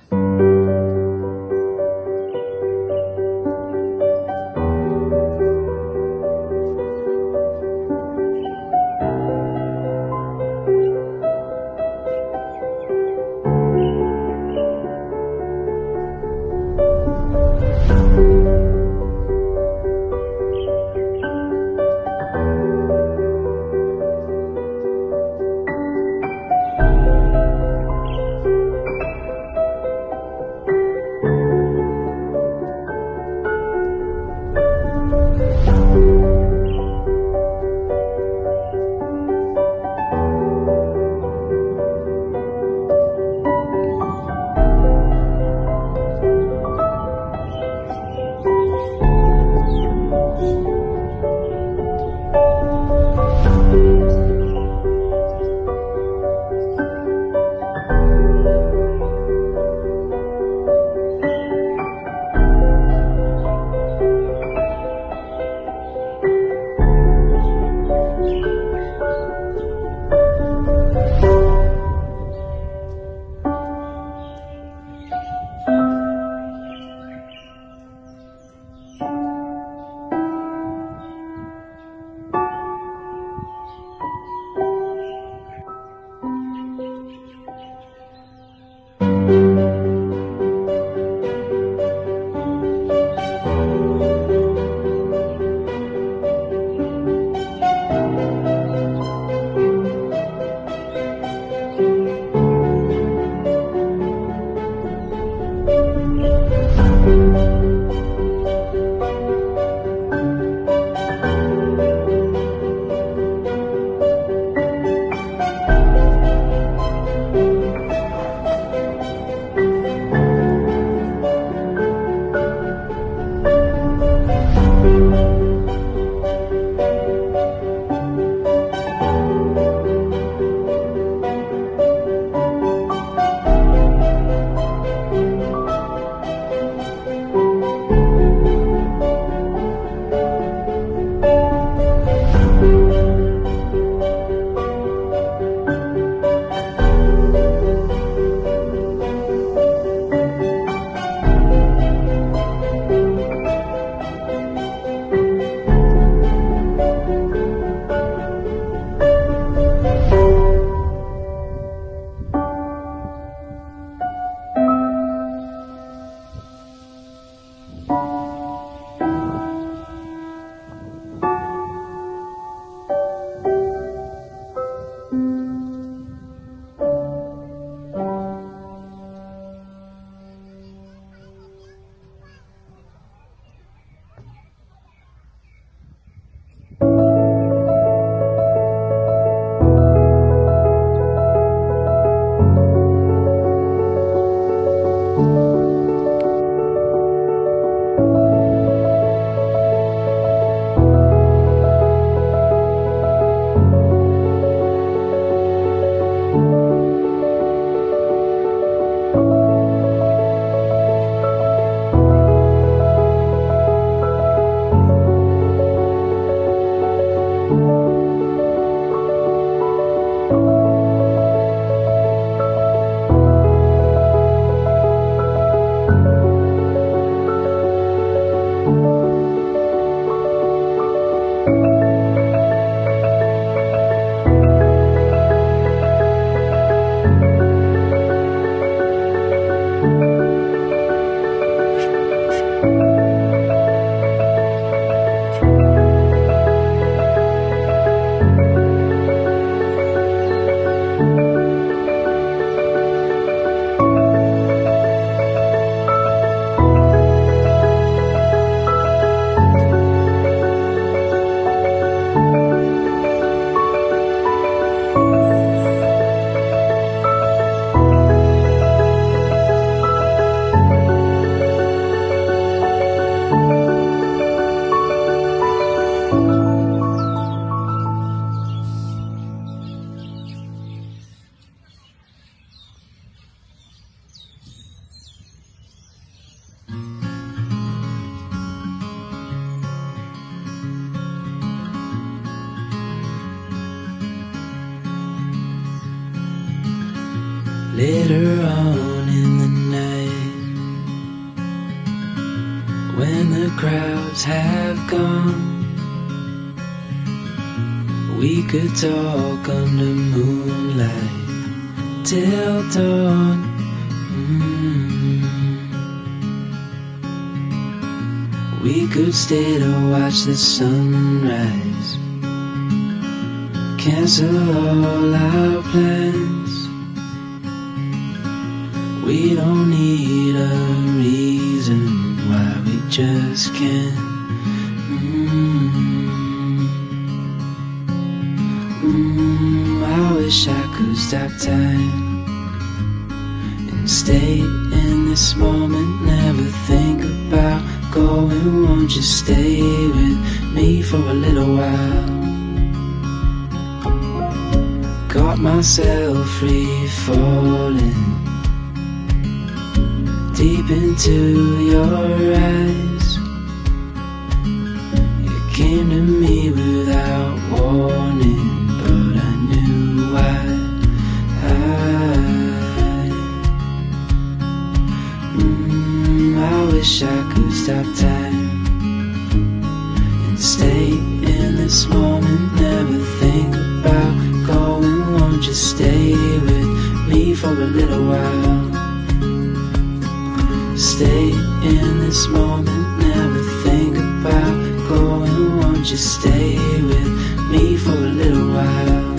Later on in the night, the crowds have gone, we could talk under moonlight till dawn. We could stay to watch the sunrise, cancel all our plans. We don't need a reason why we just can't. I wish I could stop time and stay in this moment, never think about going. Won't you stay with me for a little while? Got myself free falling deep into your eyes. You came to me without warning, but I knew why. I wish I could stop time and stay in this moment, never think about going. Won't you stay with me for a little while? Stay in this moment, never think about going. Won't you stay with me for a little while?